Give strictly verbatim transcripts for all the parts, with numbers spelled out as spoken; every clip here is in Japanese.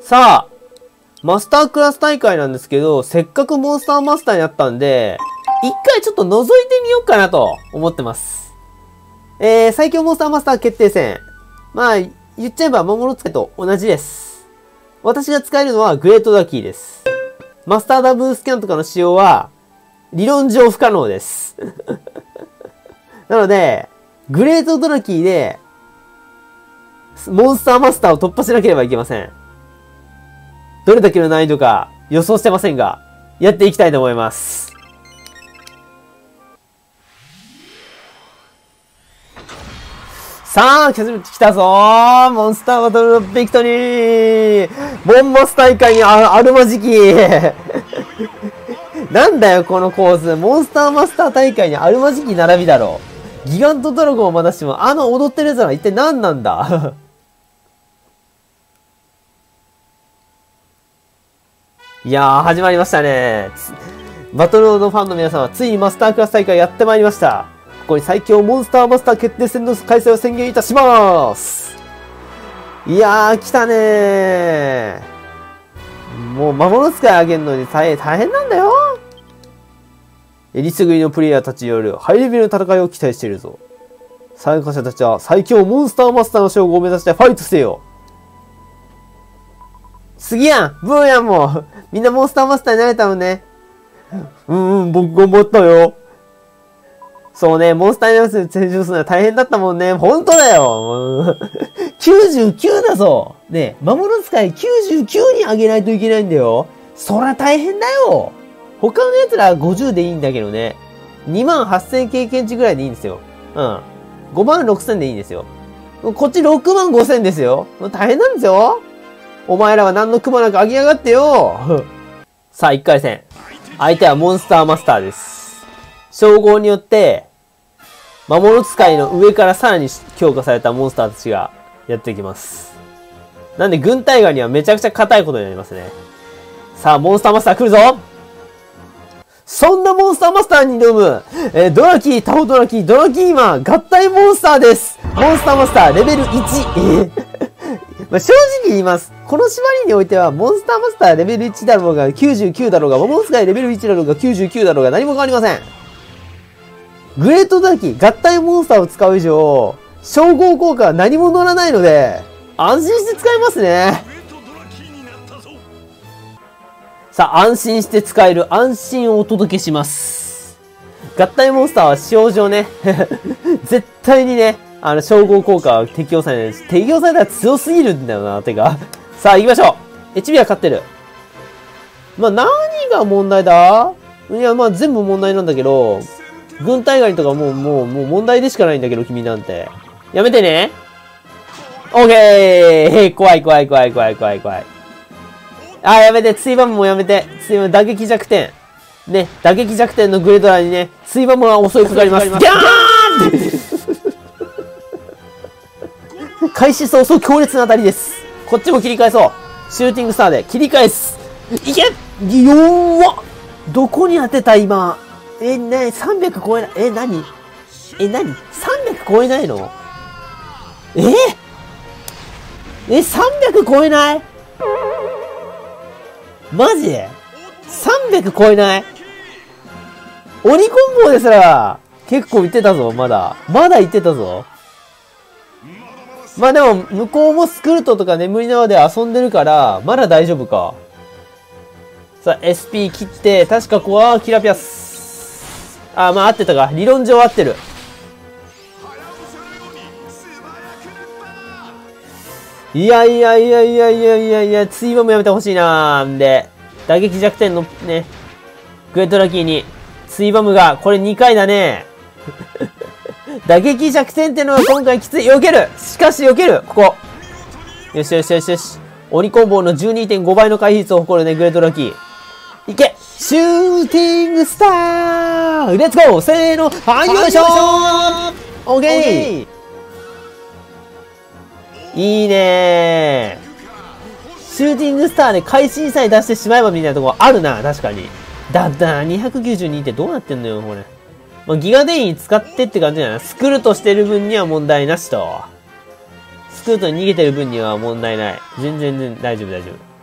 さあ、マスタークラス大会なんですけど、せっかくモンスターマスターになったんで、一回ちょっと覗いてみようかなと思ってます。えー、最強モンスターマスター決定戦。まあ、言っちゃえば魔物使いと同じです。私が使えるのはグレートダキーです。マスターダブルスキャンとかの使用は、理論上不可能です。なので、グレートドラキーで、モンスターマスターを突破しなければいけません。どれだけの難易度か予想してませんが、やっていきたいと思います。さあ、来たぞー、モンスターバトルビクトリー、モンモス大会にあるまじきなんだよこの構図。モンスターマスター大会にあるまじき並びだろう。ギガントドラゴンをまだしても、あの踊ってるやつは一体何なんだいやー、始まりましたね。バトルロードファンの皆様、ついにマスタークラス大会やってまいりました。ここに最強モンスターマスター決定戦の開催を宣言いたします。いやー、来たねー。もう魔物使いあげるのに大変、大変なんだよ。えりすぐりのプレイヤーたちによるハイレベルの戦いを期待しているぞ。参加者たちは最強モンスターマスターの称号を目指してファイトせよ。次やん、ブーやんもう。みんなモンスターマスターになれたのね。うんうん、僕頑張ったよ。そうね、モンスターになる戦場するのは大変だったもんね。ほんとだよ。きゅうじゅうきゅうだぞ。ねえ、魔物使いきゅうじゅうきゅうに上げないといけないんだよ。そりゃ大変だよ。他の奴らはごじゅうでいいんだけどね。にまんはっせん経験値ぐらいでいいんですよ。うん。ごまんろくせんでいいんですよ。こっちろくまんごせんですよ。大変なんですよ。お前らは何のクマなんか上げやがってよ。さあ、いっかい戦。相手はモンスターマスターです。称号によって、魔物使いの上からさらに強化されたモンスターたちがやってきます。なんで、軍隊側にはめちゃくちゃ硬いことになりますね。さあ、モンスターマスター来るぞ。そんなモンスターマスターに挑む、えー、ドラキー、タホドラキー、ドラキーマン、合体モンスターです。モンスターマスター、レベルいち。えーまあ正直言います。この縛りにおいては、モンスターマスターレベルいちだろうが、きゅうじゅうきゅうだろうが、魔物使いレベルいちだろうが、きゅうじゅうきゅうだろうが、何も変わりません。グレートダキ、合体モンスターを使う以上、称号効果は何も乗らないので、安心して使えますね。さあ、安心して使える安心をお届けします。合体モンスターは使用上ね、絶対にね、あの、称号効果は適用されないです。適用されたら強すぎるんだよな、てか。さあ、行きましょう。エチビは勝ってる。まあ、何が問題だ？いや、まあ、全部問題なんだけど、軍隊狩りとかもう、もう、もう問題でしかないんだけど、君なんて。やめてね。オッケー怖い怖い怖い怖い怖い怖い。あー、やめて。ツイバムもやめて。ツイバム打撃弱点。ね、打撃弱点のグレードラにね、ツイバムが襲いかかります。ギャーンって開始早々強烈な当たりです。こっちも切り返そう。シューティングスターで切り返す。いけよーわどこに当てた今。え、なに ?さんびゃく 超えない。え、なにえ、なに ?さんびゃく 超えないのえー、え、さんびゃく 超えないマジ ?さんびゃく 超えない鬼コンボですら、結構いってたぞ、まだ。まだいってたぞ。まあでも、向こうもスクルトとか眠り縄で遊んでるから、まだ大丈夫か。さあ、エスピー 切って、確かここはキラピアス。あ、まあ合ってたか。理論上合ってる。いやいやいやいやいやいやいや、ツイバムやめてほしいなーんで、打撃弱点のね、グレートラッキーに、ツイバムが、これにかいだね。打撃弱点ってのは今回きつい。避けるしかし避けるここ。よしよしよしよし。鬼コンボの じゅうにてんご 倍の回避率を誇るね、グレートラッキー。いけシューティングスターレッツゴーせーのはいよいしょーオッケーいいねーシューティングスターで会心さえ出してしまえばみたいなところあるな、確かに。だったな、にひゃくきゅうじゅうにってどうなってんのよ、これ。まあ、ギガデイン使ってって感じじゃない？スクルトしてる分には問題なしと。スクルトに逃げてる分には問題ない。全然全然大丈夫大丈夫。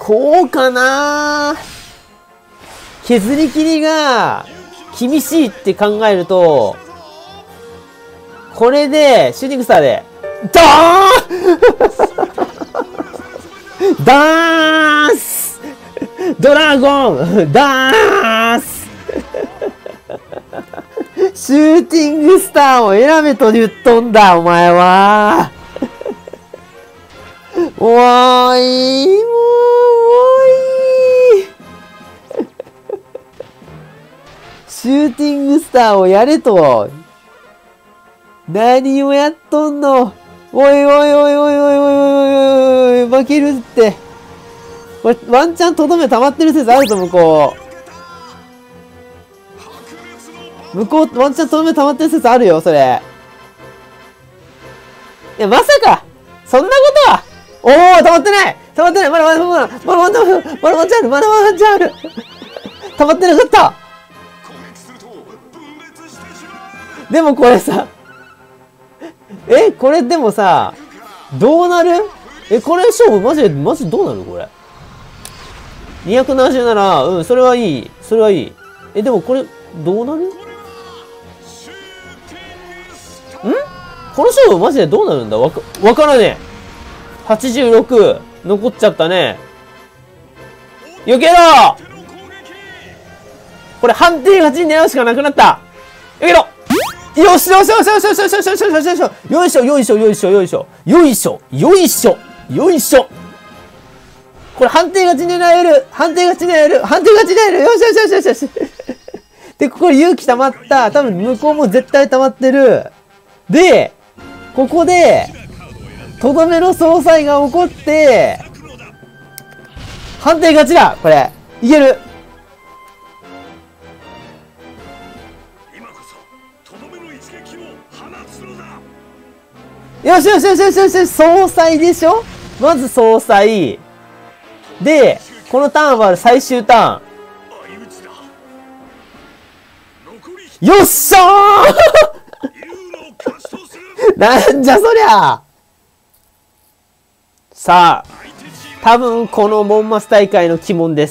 こうかな。削り切りが厳しいって考えると、これで、シューティングスターで、ドーンダースドラゴンダースシューティングスターを選べと言っとんだ、お前は。おーい、もう、おい。シューティングスターをやれと。何をやっとんの。おいおいおいおいおいおいおいおいおい、負けるって。これ、ワンチャンとどめ溜まってる説あるぞ、向こう。向こう、ワンチャンとどめ溜まってる説あるよ、それ。いや、まさかそんなことはおー、溜まってない溜まってないまだまだまだまだまだまだまだワンチャンあるまだワンチャンある溜まってなかったでもこれさ、え、これでもさ、どうなるえ、これ勝負マジで、マジでどうなるこれ。にひゃくななじゅうなな、うん、それはいい。それはいい。え、でもこれ、どうなるんこの勝負マジでどうなるんだわか、わからねえ。はちじゅうろく、残っちゃったね。避けろこれ判定勝ちに狙うしかなくなった。避けろよしよしよしよしよしよしよしよしよしよしよいしょよいしょよいしょよいしょよいしょよいしょよいしょこれ判定勝ち狙える判定勝ち狙える判定勝ち狙えるよしよしよしよしよしで、ここ勇気溜まった。多分向こうも絶対溜まってる。で、ここで、とどめの総裁が起こって、判定勝ちだこれ。いけるよしよしよしよしよしよし総裁でしょまず総裁。で、このターンは最終ターン。よっしゃーなんじゃそりゃさあ、多分このモンマス大会の鬼門です。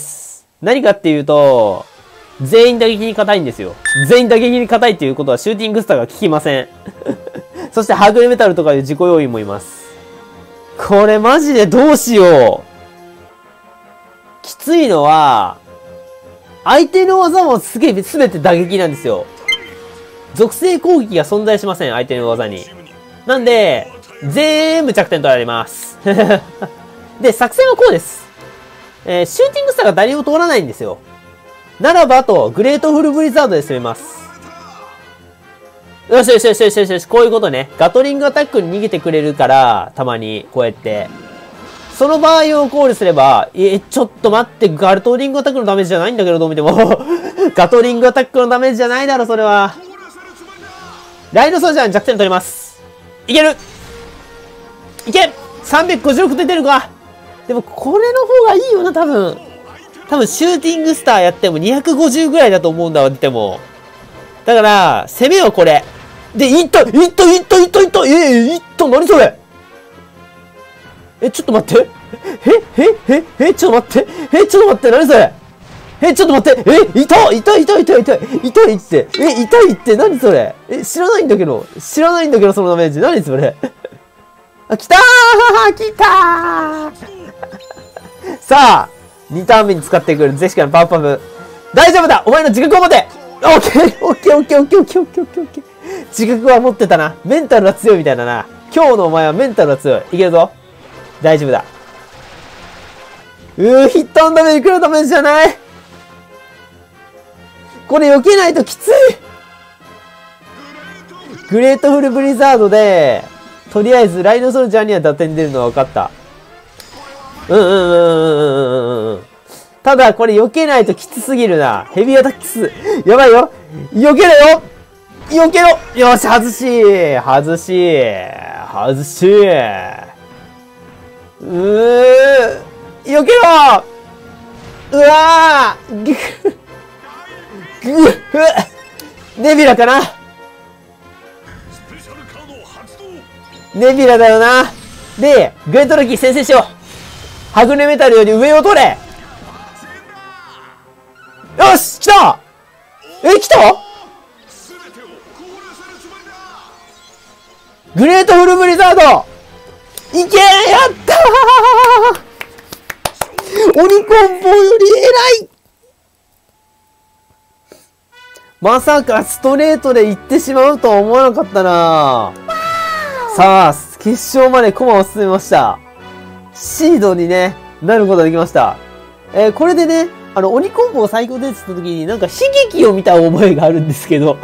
何かっていうと、全員打撃に硬いんですよ。全員打撃に硬いっていうことはシューティングスターが効きません。そしてハグレメタルとかいう自己要因もいます。これマジでどうしよう。きついのは、相手の技もすげえ全て打撃なんですよ。属性攻撃が存在しません、相手の技に。なんで、全部着点取られます。で、作戦はこうです。えー、シューティングスターが誰も通らないんですよ。ならばと、グレートフルブリザードで攻めます。よしよしよしよしよしよし、こういうことね。ガトリングアタックに逃げてくれるから、たまに、こうやって。その場合をコールすれば、え、ちょっと待って、ガトリングアタックのダメージじゃないんだけど、どう見ても。ガトリングアタックのダメージじゃないだろ、それは。ライドソルジャーに弱点取ります。いけるいけ !さんびゃくごじゅうろく 出てるかでも、これの方がいいよな、多分。多分、シューティングスターやってもにひゃくごじゅうぐらいだと思うんだわ、出ても。だから、攻めはこれ。で、いった、いった、いった、いった、いった、ええ、いった、何それえ、ちょっと待って。え、え、え、え、ちょっと待って。え、ちょっと待って、何それえ、ちょっと待って。え、痛い、痛い、痛い、痛い、痛い、痛いって。え、痛いって、何それえ、知らないんだけど。知らないんだけど、そのダメージ。何それあ、来たー来たーさあ、にターン目に使ってくるゼシカのパワーパフ。大丈夫だお前の自覚を持てオッケーオッケーオッケーオッケーオッケーオッケーオッケーオッケー自覚は持ってたな。メンタルは強いみたいだな。今日のお前はメンタルは強い。いけるぞ。大丈夫だ。うー、ヒットアンダメいくらダメージじゃない。これ避けないときつい。グレートフルブリザードで、とりあえずライノソルジャーには打点出るのは分かった。うんうんうんうんうんうん。ただこれ避けないときつすぎるな。ヘビーアタック数。やばいよ。避けろよ避けろよし、外し外し外しうー避けろうわーぐぐっネビラかなネビラだよな。で、グレートロキー先制しようはぐれメタルより上を取れ。よし来た。え、来た。グレートフルブリザードいけー。やったー。鬼コンボより偉い。まさかストレートで行ってしまうとは思わなかったな。さあ、決勝まで駒を進めました。シードにね、なることができました。えー、これでね、あの、鬼コンボを最強でって言った時になんか悲劇を見た覚えがあるんですけど。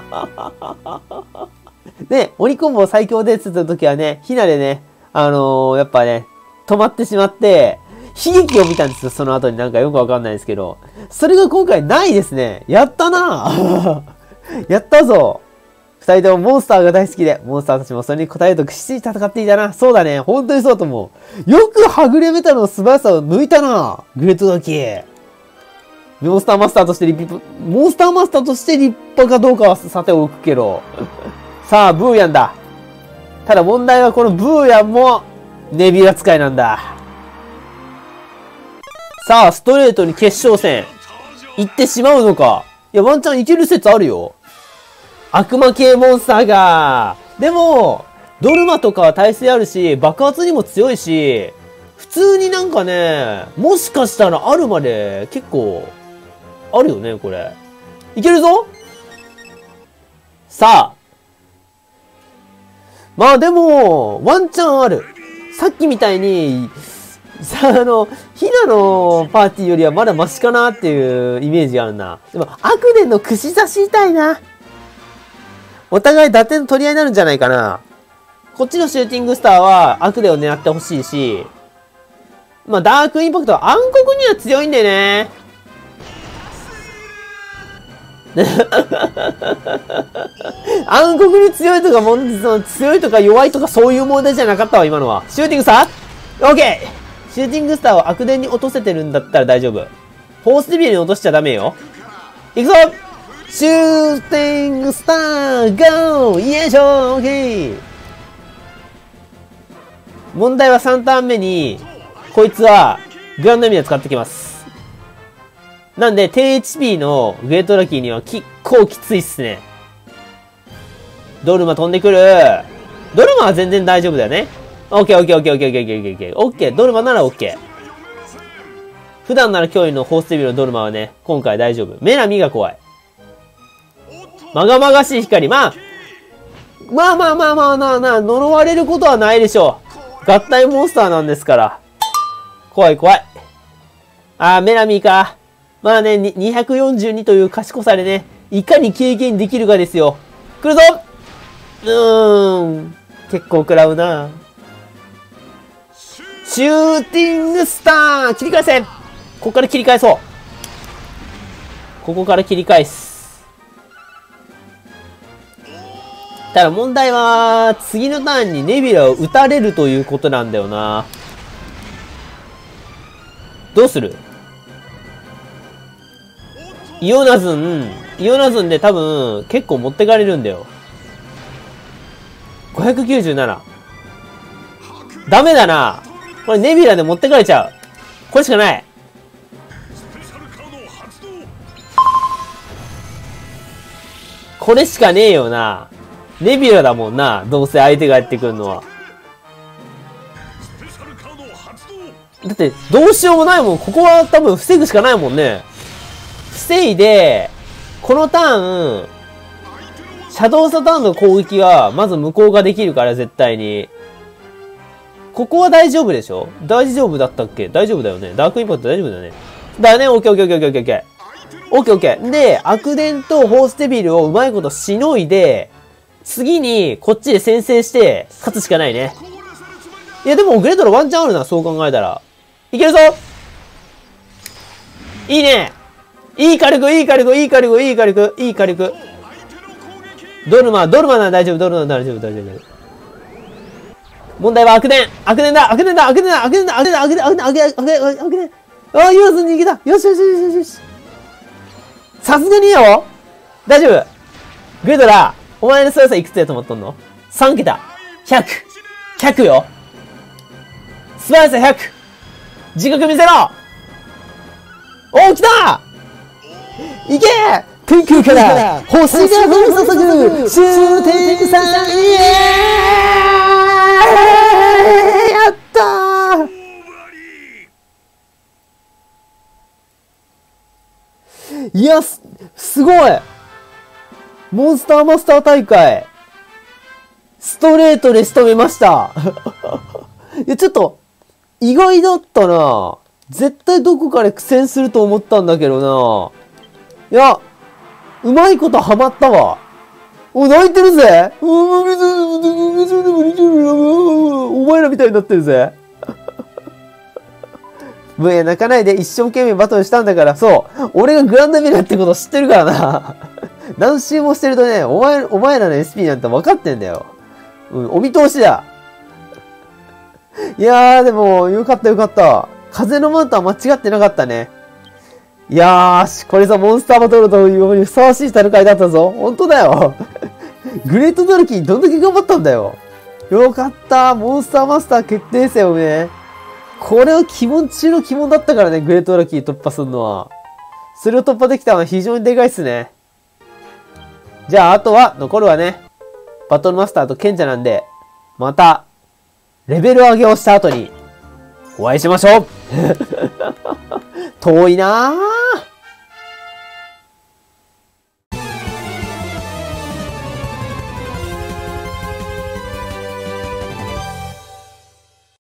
ね、鬼コンボを最強でって言った時はね、ひなでね、あのー、やっぱね、止まってしまって、悲劇を見たんですよ、その後になんかよくわかんないですけど。それが今回ないですね。やったなやったぞ。二人ともモンスターが大好きで、モンスターたちもそれに応えると屈指に戦っていたな。そうだね。本当にそうだと思う。よくはぐれメタルの素晴らしさを抜いたな。グレートダキ。モンスターマスターとして立派、モンスターマスターとして立派かどうかはさておくけど。さあ、ブーヤンだ。ただ問題はこのブーヤンも、ネビュラ使いなんだ。さあ、ストレートに決勝戦。行ってしまうのか。いや、ワンチャンいける説あるよ。悪魔系モンスターが。でも、ドルマとかは耐性あるし、爆発にも強いし、普通になんかね、もしかしたらあるまで結構、あるよね、これ。いけるぞ。さあ。まあでも、ワンチャンある。さっきみたいに、さあ、あの、ヒナのパーティーよりはまだマシかなっていうイメージがあるな。でも、アクデンの串刺し痛いな。お互い打点の取り合いになるんじゃないかな。こっちのシューティングスターはアクデンを狙ってほしいし、まあ、ダークインパクトは暗黒には強いんでね。暗黒に強いとかもん、その強いとか弱いとかそういう問題じゃなかったわ、今のは。シューティングスター ?オーケー! シューティングスターを悪電に落とせてるんだったら大丈夫。フォースデビルに落としちゃダメよ。いくぞシューティングスターゴーよいしょオーケー問題はさんターン目に、こいつはグランドエミア使ってきます。なんで、低 エイチピー のグレートラッキーには結構きついっすね。ドルマ飛んでくる。ドルマは全然大丈夫だよね。オッケーオッケーオッケーオッケーオッケーオッケーオッケーオッケー。ドルマならオッケー。普段なら脅威のフォースデビルのドルマはね、今回大丈夫。メラミが怖い。まがまがしい光。まあ、まあまあまあまあまあまあ、呪われることはないでしょう。合体モンスターなんですから。怖い怖い。あー、メラミか。まあね、にひゃくよんじゅうにという賢さでね、いかに軽減できるかですよ。来るぞうーん。結構食らうな。シューティングスター切り返せここから切り返そう。ここから切り返す。ただ問題は、次のターンにネビュラを撃たれるということなんだよな。どうするイオナズン、イオナズンで多分結構持ってかれるんだよ。ごひゃくきゅうじゅうなな。ダメだな。これネビュラで持ってかれちゃう。これしかない。これしかねえよな。ネビュラだもんな。どうせ相手がやってくるのは。だって、どうしようもないもん。ここは多分防ぐしかないもんね。防いで、このターン、シャドウサターンの攻撃は、まず無効ができるから、絶対に。ここは大丈夫でしょ？大丈夫だったっけ？大丈夫だよね。ダークインパクト大丈夫だよね。だよね。オッケーオッケーオッケーオッケーオッケー。オッケーオッケー。で、悪電とホースデビルをうまいことしのいで、次にこっちで先制して勝つしかないね。いやでもグレートのワンチャンあるな、そう考えたら。いけるぞいいねいい火力、いい火力、いい火力、いい火力、いい火力。ドルマ、ドルマなら大丈夫、ドルマなら大丈夫、大丈夫。問題は悪電悪電だ悪電だ悪電だ悪電だ悪電だ悪電だ悪電だ悪電だ悪電だ悪電だああ、ユーズに逃げたよしよしよしよしよし。さすがによ大丈夫グレートラお前の強さいくつやと思っとんの ?さん 桁。ひゃく。ひゃくよ。素早さひゃく。 自覚見せろ。お、来た。いけ。天空から星が降り注ぐ終点さん。イエーイ、やったー。いや、す、すごい。モンスターマスター大会ストレートで仕留めました。いや、ちょっと意外だったな。絶対どこかで苦戦すると思ったんだけどな。いや、うまいことハマったわ。お、泣いてるぜ。お前らみたいになってるぜ。もういや、泣かないで一生懸命バトルしたんだから、そう。俺がグランドミラーってこと知ってるからな。何周もしてるとね、お前、お前らの エスピー なんて分かってんだよ。うん、お見通しだ。いやー、でも、よかったよかった。風のマントは間違ってなかったね。いやーし、これぞモンスターバトルというようにふさわしい戦いだったぞ。ほんとだよ。グレートドラキーどんだけ頑張ったんだよ。よかった。モンスターマスター決定戦をね。これは鬼門中の鬼門だったからね、グレートドラキー突破するのは。それを突破できたのは非常にでかいっすね。じゃあ、あとは、残るはね、バトルマスターと賢者なんで、また、レベル上げをした後に、お会いしましょう。遠いなぁ。